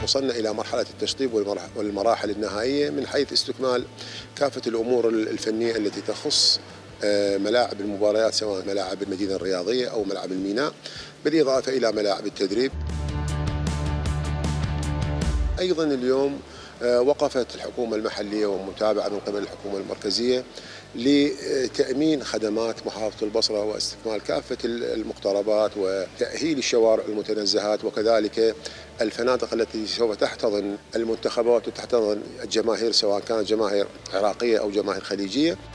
وصلنا إلى مرحلة التشطيب والمراحل النهائية من حيث استكمال كافة الأمور الفنية التي تخص ملاعب المباريات، سواء ملاعب المدينة الرياضية أو ملعب الميناء، بالإضافة إلى ملاعب التدريب. أيضا اليوم وقفت الحكومة المحلية ومتابعة من قبل الحكومة المركزية لتأمين خدمات محافظة البصرة واستكمال كافة المقتربات وتأهيل الشوارع المتنزهات، وكذلك الفنادق التي سوف تحتضن المنتخبات وتحتضن الجماهير، سواء كانت جماهير عراقية أو جماهير خليجية.